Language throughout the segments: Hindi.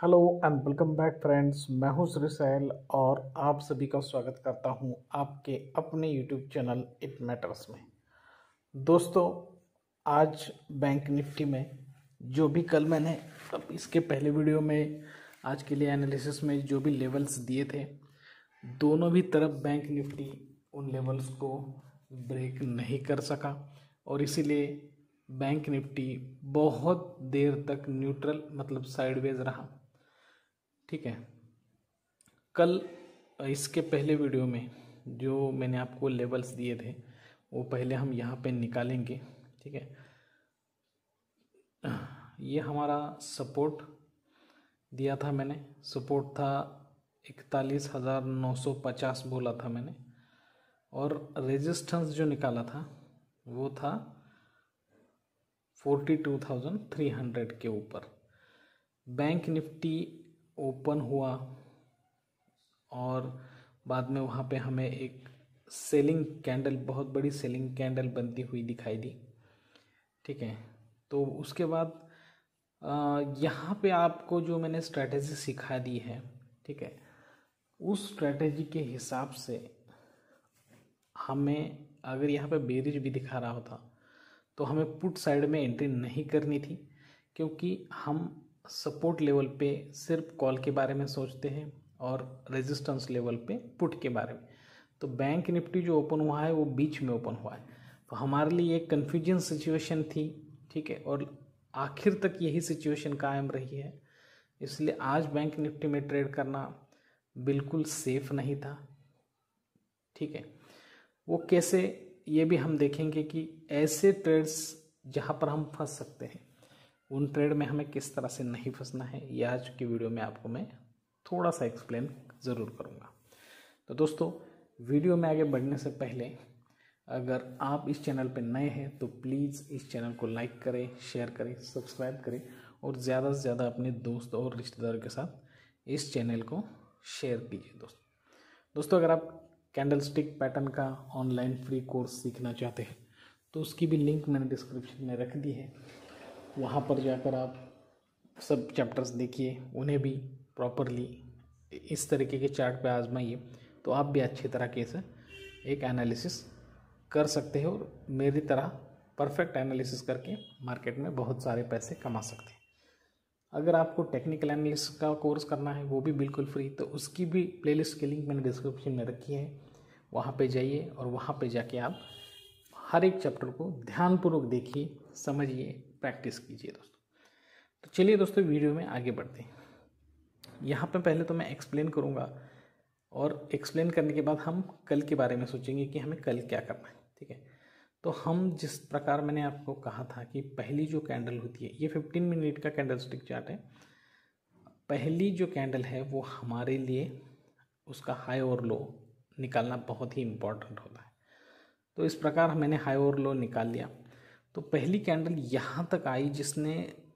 Hello and welcome back friends. मैं हूं श्री सैल और आप सभी का स्वागत करता हूं आपके अपने यूट्यूब चैनल इट मैटर्स में। दोस्तों, आज बैंक निफ्टी में जो भी कल मैंने अब इसके पहले वीडियो में आज के लिए एनालिसिस में जो भी लेवल्स दिए थे, दोनों भी तरफ बैंक निफ्टी उन लेवल्स को ब्रेक नहीं कर सका और इसीलिए बैंक निफ्टी बहुत देर तक न्यूट्रल मतलब साइडवेज रहा। ठीक है, कल इसके पहले वीडियो में जो मैंने आपको लेवल्स दिए थे वो पहले हम यहाँ पे निकालेंगे। ठीक है, ये हमारा सपोर्ट दिया था मैंने, सपोर्ट था 41,950 बोला था मैंने, और रेजिस्टेंस जो निकाला था वो था 42,300 के ऊपर। बैंक निफ्टी ओपन हुआ और बाद में वहाँ पे हमें एक सेलिंग कैंडल, बहुत बड़ी सेलिंग कैंडल बनती हुई दिखाई दी। ठीक है, तो उसके बाद यहाँ पे आपको जो मैंने स्ट्रैटेजी सिखा दी है, ठीक है, उस स्ट्रैटेजी के हिसाब से हमें अगर यहाँ पे बेरिज भी दिखा रहा होता तो हमें पुट साइड में एंट्री नहीं करनी थी, क्योंकि हम सपोर्ट लेवल पे सिर्फ कॉल के बारे में सोचते हैं और रेजिस्टेंस लेवल पे पुट के बारे में। तो बैंक निफ्टी जो ओपन हुआ है वो बीच में ओपन हुआ है, तो हमारे लिए एक कन्फ्यूजन सिचुएशन थी। ठीक है, और आखिर तक यही सिचुएशन कायम रही है, इसलिए आज बैंक निफ्टी में ट्रेड करना बिल्कुल सेफ नहीं था। ठीक है, वो कैसे, ये भी हम देखेंगे कि ऐसे ट्रेड्स जहाँ पर हम फंस सकते हैं उन ट्रेड में हमें किस तरह से नहीं फंसना है, ये आज की वीडियो में आपको मैं थोड़ा सा एक्सप्लेन ज़रूर करूँगा। तो दोस्तों, वीडियो में आगे बढ़ने से पहले अगर आप इस चैनल पर नए हैं तो प्लीज़ इस चैनल को लाइक करें, शेयर करें, सब्सक्राइब करें और ज़्यादा से ज़्यादा अपने दोस्त और रिश्तेदारों के साथ इस चैनल को शेयर कीजिए। दोस्तों, अगर आप कैंडलस्टिक पैटर्न का ऑनलाइन फ्री कोर्स सीखना चाहते हैं तो उसकी भी लिंक मैंने डिस्क्रिप्शन में रख दी है, वहाँ पर जाकर आप सब चैप्टर्स देखिए, उन्हें भी प्रॉपरली इस तरीके के चार्ट पे आजमाइए, तो आप भी अच्छी तरीके से एक एनालिसिस कर सकते हैं और मेरी तरह परफेक्ट एनालिसिस करके मार्केट में बहुत सारे पैसे कमा सकते हैं। अगर आपको टेक्निकल एनालिसिस का कोर्स करना है वो भी बिल्कुल फ्री, तो उसकी भी प्लेलिस्ट की लिंक मैंने डिस्क्रिप्शन में रखी है, वहाँ पे जाइए और वहाँ पे जाके आप हर एक चैप्टर को ध्यानपूर्वक देखिए, समझिए, प्रैक्टिस कीजिए दोस्तों। तो चलिए दोस्तों, वीडियो में आगे बढ़ते हैं। यहाँ पे पहले तो मैं एक्सप्लेन करूँगा और एक्सप्लेन करने के बाद हम कल के बारे में सोचेंगे कि हमें कल क्या करना है। ठीक है, तो हम जिस प्रकार मैंने आपको कहा था कि पहली जो कैंडल होती है, ये 15 मिनट का कैंडलस्टिक चार्ट है, पहली जो कैंडल है वो हमारे लिए उसका हाई और लो निकालना बहुत ही इम्पोर्टेंट होता है। तो इस प्रकार मैंने हाई और लो निकाल लिया। तो पहली कैंडल यहाँ तक आई, जिसने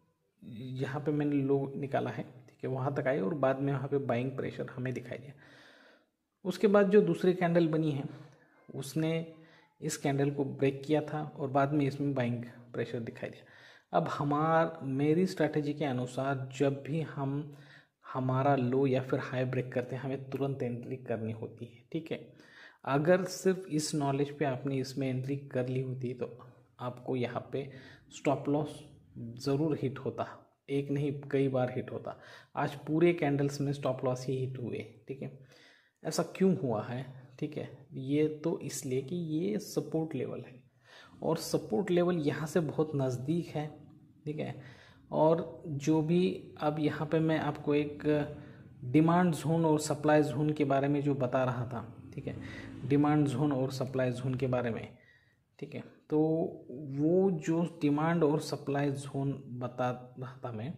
यहाँ पे मैंने लो निकाला है, ठीक है, वहाँ तक आई और बाद में वहाँ पे बाइंग प्रेशर हमें दिखाई दिया। उसके बाद जो दूसरी कैंडल बनी है उसने इस कैंडल को ब्रेक किया था और बाद में इसमें बाइंग प्रेशर दिखाई दिया। अब मेरी स्ट्रैटेजी के अनुसार जब भी हम हमारा लो या फिर हाई ब्रेक करते हैं हमें तुरंत एंट्री करनी होती है। ठीक है, अगर सिर्फ इस नॉलेज पे आपने इसमें एंट्री कर ली होती तो आपको यहाँ पे स्टॉप लॉस ज़रूर हिट होता, एक नहीं कई बार हिट होता। आज पूरे कैंडल्स में स्टॉप लॉस ही हिट हुए। ठीक है, ऐसा क्यों हुआ है? ठीक है, ये तो इसलिए कि ये सपोर्ट लेवल है और सपोर्ट लेवल यहाँ से बहुत नज़दीक है। ठीक है, और जो भी अब यहाँ पे मैं आपको एक डिमांड जोन और सप्लाई जोन के बारे में जो बता रहा था, ठीक है, डिमांड जोन और सप्लाई जोन के बारे में, ठीक है, तो वो जो डिमांड और सप्लाई जोन बता रहा था मैं,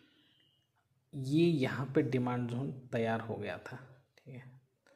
ये यहाँ पे डिमांड जोन तैयार हो गया था। ठीक है,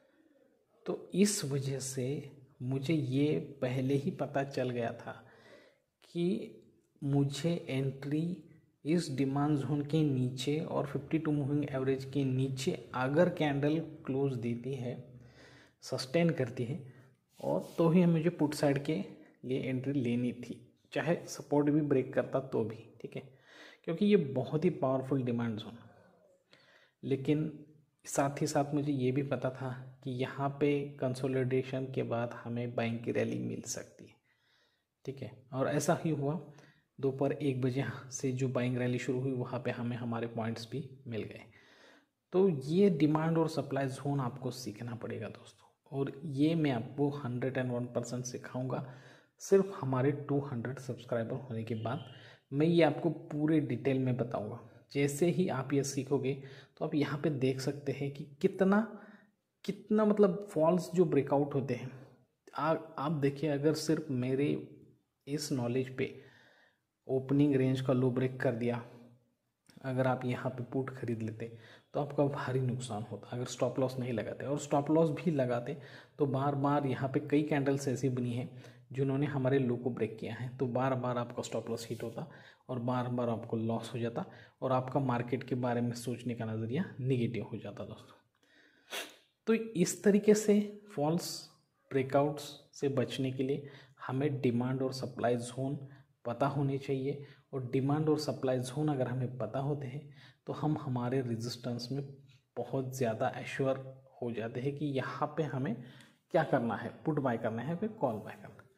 तो इस वजह से मुझे ये पहले ही पता चल गया था कि मुझे एंट्री इस डिमांड जोन के नीचे और 52 मूविंग एवरेज के नीचे अगर कैंडल क्लोज देती है, सस्टेन करती है, और तो ही मुझे पुट साइड के लिए एंट्री लेनी थी, चाहे सपोर्ट भी ब्रेक करता तो भी। ठीक है, क्योंकि ये बहुत ही पावरफुल डिमांड जोन, लेकिन साथ ही साथ मुझे ये भी पता था कि यहाँ पे कंसोलिडेशन के बाद हमें बाइंग की रैली मिल सकती है, ठीक है। और ऐसा ही हुआ, दोपहर 1 बजे से जो बाइंग रैली शुरू हुई वहाँ पे हमें हमारे पॉइंट्स भी मिल गए। तो ये डिमांड और सप्लाई जोन आपको सीखना पड़ेगा दोस्तों, और ये मैं आपको 101% सिखाऊंगा सिर्फ हमारे 200 सब्सक्राइबर होने के बाद। मैं ये आपको पूरे डिटेल में बताऊंगा। जैसे ही आप ये सीखोगे तो आप यहाँ पे देख सकते हैं कि कितना कितना मतलब फॉल्स जो ब्रेकआउट होते हैं। आप देखिए, अगर सिर्फ मेरे इस नॉलेज पे ओपनिंग रेंज का लो ब्रेक कर दिया, अगर आप यहाँ पे पुट खरीद लेते तो आपका भारी नुकसान होता अगर स्टॉप लॉस नहीं लगाते। और स्टॉप लॉस भी लगाते तो बार बार यहाँ पे कई कैंडल्स ऐसी बनी हैं जिन्होंने हमारे लो को ब्रेक किया है, तो बार बार आपका स्टॉप लॉस हिट होता और बार बार आपको लॉस हो जाता और आपका मार्केट के बारे में सोचने का नज़रिया निगेटिव हो जाता दोस्तों। तो इस तरीके से फॉल्स ब्रेकआउट्स से बचने के लिए हमें डिमांड और सप्लाई जोन पता होने चाहिए, और डिमांड और सप्लाई जोन अगर हमें पता होते हैं तो हम हमारे रेजिस्टेंस में बहुत ज़्यादा एश्योर हो जाते हैं कि यहाँ पे हमें क्या करना है, पुट बाय करना है फिर कॉल बाय करना है।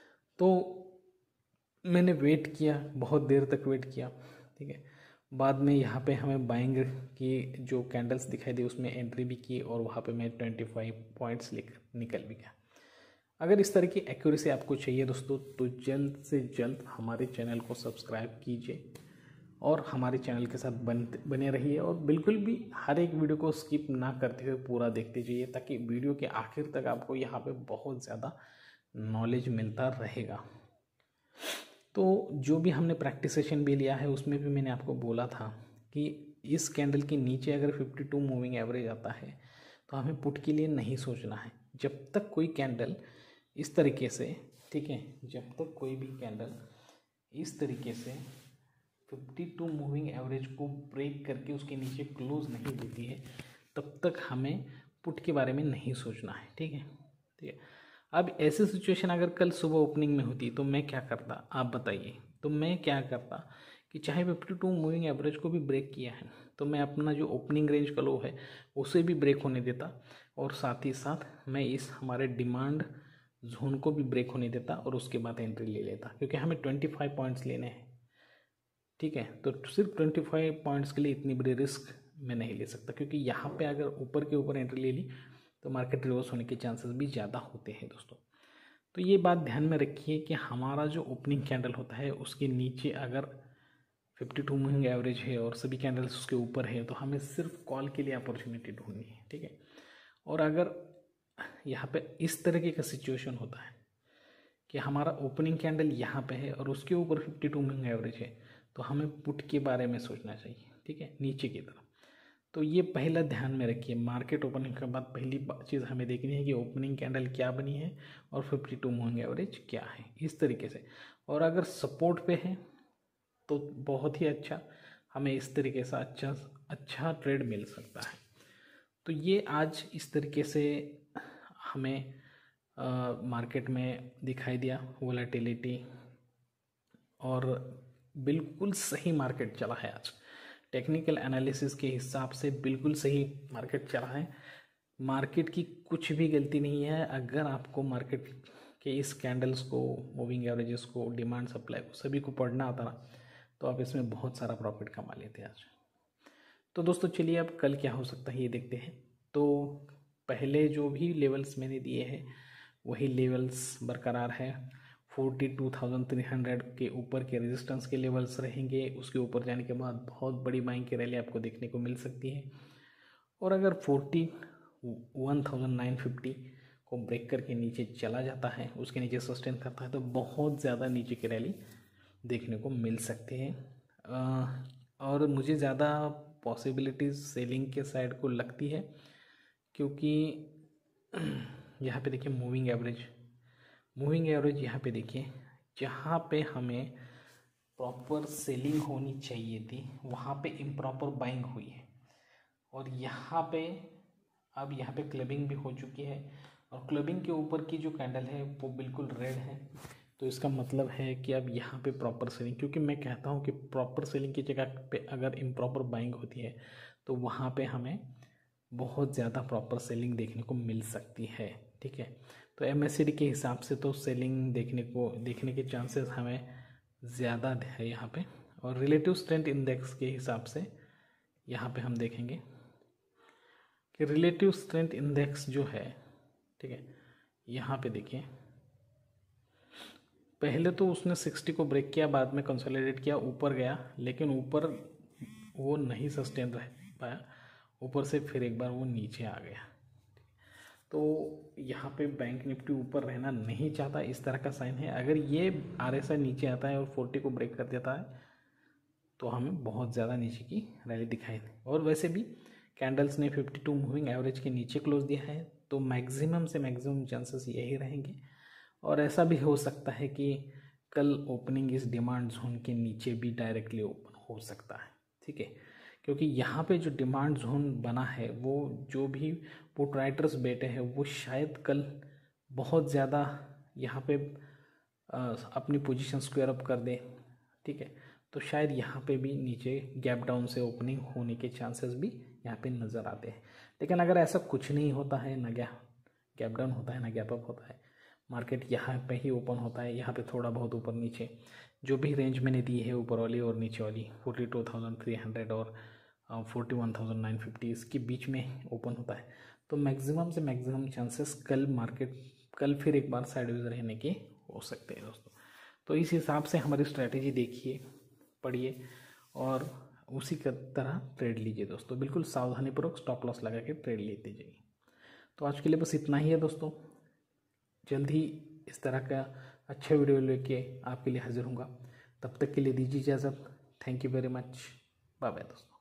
तो मैंने वेट किया, बहुत देर तक वेट किया, ठीक है। बाद में यहाँ पे हमें बाइंग की जो कैंडल्स दिखाई दी उसमें एंट्री भी की और वहाँ पे मैं 25 पॉइंट्स लेकर निकल भी गया। अगर इस तरह की एक्यूरेसी आपको चाहिए दोस्तों तो जल्द से जल्द हमारे चैनल को सब्सक्राइब कीजिए और हमारे चैनल के साथ बने रहिए, और बिल्कुल भी हर एक वीडियो को स्किप ना करते हुए पूरा देखते जाइए, ताकि वीडियो के आखिर तक आपको यहाँ पे बहुत ज़्यादा नॉलेज मिलता रहेगा। तो जो भी हमने प्रैक्टिस सेशन भी लिया है उसमें भी मैंने आपको बोला था कि इस कैंडल के नीचे अगर 52 मूविंग एवरेज आता है तो हमें पुट के लिए नहीं सोचना है। जब तक कोई कैंडल इस तरीके से, ठीक है, जब तक कोई भी कैंडल इस तरीके से 52 मूविंग एवरेज को ब्रेक करके उसके नीचे क्लोज नहीं देती है तब तक हमें पुट के बारे में नहीं सोचना है, ठीक है। ठीक है, अब ऐसी सिचुएशन अगर कल सुबह ओपनिंग में होती तो मैं क्या करता, आप बताइए। तो मैं क्या करता कि चाहे 52 मूविंग एवरेज को भी ब्रेक किया है तो मैं अपना जो ओपनिंग रेंज का लो है उसे भी ब्रेक होने देता, और साथ ही साथ मैं इस हमारे डिमांड जोन को भी ब्रेक होने देता और उसके बाद एंट्री ले लेता, क्योंकि हमें 25 पॉइंट्स लेने हैं, ठीक है। तो सिर्फ 25 पॉइंट्स के लिए इतनी बड़ी रिस्क मैं नहीं ले सकता, क्योंकि यहाँ पे अगर ऊपर के ऊपर एंट्री ले ली तो मार्केट रिवर्स होने के चांसेस भी ज़्यादा होते हैं दोस्तों। तो ये बात ध्यान में रखिए कि हमारा जो ओपनिंग कैंडल होता है उसके नीचे अगर 52 मूविंग एवरेज है और सभी कैंडल्स उसके ऊपर है तो हमें सिर्फ कॉल के लिए अपॉर्चुनिटी ढूंढनी है, ठीक है। और अगर यहाँ पे इस तरीके का सिचुएशन होता है कि हमारा ओपनिंग कैंडल यहाँ पे है और उसके ऊपर 52 मूविंग एवरेज है तो हमें पुट के बारे में सोचना चाहिए, ठीक है, नीचे की तरफ। तो ये पहला ध्यान में रखिए, मार्केट ओपनिंग के बाद पहली चीज़ हमें देखनी है कि ओपनिंग कैंडल क्या बनी है और 52 मूविंग एवरेज क्या है, इस तरीके से। और अगर सपोर्ट पे है तो बहुत ही अच्छा, हमें इस तरीके से अच्छा ट्रेड मिल सकता है। तो ये आज इस तरीके से हमें मार्केट में दिखाई दिया वोलेटिलिटी, और बिल्कुल सही मार्केट चला है आज। टेक्निकल एनालिसिस के हिसाब से बिल्कुल सही मार्केट चला है। मार्केट की कुछ भी गलती नहीं है। अगर आपको मार्केट के इस कैंडल्स को, मूविंग एवरेजेस को, डिमांड सप्लाई को सभी को पढ़ना आता ना तो आप इसमें बहुत सारा प्रॉफिट कमा लेते आज। तो दोस्तों चलिए अब कल क्या हो सकता है ये देखते हैं। तो पहले जो भी लेवल्स मैंने दिए हैं वही लेवल्स बरकरार है। 42,300 के ऊपर के रेजिस्टेंस के लेवल्स रहेंगे। उसके ऊपर जाने के बाद बहुत बड़ी बाइंग की रैली आपको देखने को मिल सकती है। और अगर 41,950 को ब्रेक करके नीचे चला जाता है, उसके नीचे सस्टेन करता है, तो बहुत ज़्यादा नीचे की रैली देखने को मिल सकती है। और मुझे ज़्यादा पॉसिबिलिटीज़ सेलिंग के साइड को लगती है, क्योंकि यहाँ पे देखिए मूविंग एवरेज यहाँ पे देखिए, जहाँ पे हमें प्रॉपर सेलिंग होनी चाहिए थी वहाँ पे इम्प्रॉपर बाइंग हुई है, और यहाँ पे अब यहाँ पे क्लबिंग भी हो चुकी है, और क्लबिंग के ऊपर की जो कैंडल है वो बिल्कुल रेड है। तो इसका मतलब है कि अब यहाँ पे प्रॉपर सेलिंग, क्योंकि मैं कहता हूँ कि प्रॉपर सेलिंग की जगह पे अगर इम्प्रॉपर बाइंग होती है तो वहाँ पे हमें बहुत ज़्यादा प्रॉपर सेलिंग देखने को मिल सकती है। ठीक है, तो MACD के हिसाब से तो सेलिंग देखने के चांसेस हमें ज़्यादा है यहाँ पे। और रिलेटिव स्ट्रेंथ इंडेक्स के हिसाब से यहाँ पे हम देखेंगे कि रिलेटिव स्ट्रेंथ इंडेक्स जो है, ठीक है, यहाँ पे देखिए पहले तो उसने 60 को ब्रेक किया, बाद में कंसोलिडेट किया, ऊपर गया, लेकिन ऊपर वो नहीं सस्टेन रह पाया, ऊपर से फिर एक बार वो नीचे आ गया। तो यहाँ पे बैंक निफ्टी ऊपर रहना नहीं चाहता, इस तरह का साइन है। अगर ये RSI नीचे आता है और 40 को ब्रेक कर देता है तो हमें बहुत ज़्यादा नीचे की रैली दिखाई दे। और वैसे भी कैंडल्स ने 52 मूविंग एवरेज के नीचे क्लोज दिया है, तो मैक्सिमम से मैक्सिमम चांसेस यही रहेंगे। और ऐसा भी हो सकता है कि कल ओपनिंग इस डिमांड जोन के नीचे भी डायरेक्टली ओपन हो सकता है। ठीक है, क्योंकि यहाँ पे जो डिमांड जोन बना है वो जो भी पुट राइटर्स बैठे हैं वो शायद कल बहुत ज़्यादा यहाँ पे अपनी पोजीशन स्क्वायर अप कर दे। ठीक है, तो शायद यहाँ पे भी नीचे गैप डाउन से ओपनिंग होने के चांसेस भी यहाँ पे नज़र आते हैं। लेकिन अगर ऐसा कुछ नहीं होता है, ना गैप डाउन होता है ना गैप अप होता है, मार्केट यहाँ पे ही ओपन होता है, यहाँ पे थोड़ा बहुत ऊपर नीचे जो भी रेंज मैंने दी है ऊपर वाली और नीचे वाली 42,300 और 41,950 इसके बीच में ओपन होता है, तो मैक्सिमम से मैक्सिमम चांसेस कल फिर एक बार साइडवेज रहने के हो सकते हैं दोस्तों। तो इस हिसाब से हमारी स्ट्रैटेजी देखिए, पढ़िए और उसी की तरह ट्रेड लीजिए दोस्तों। बिल्कुल सावधानीपूर्वक स्टॉप लॉस लगा के ट्रेड लेते जाइए। तो आज के लिए बस इतना ही है दोस्तों। जल्द ही इस तरह का अच्छा वीडियो लेके आपके लिए हाजिर होऊंगा। तब तक के लिए दीजिए इजाज़त। Thank you very much. Bye bye दोस्तों।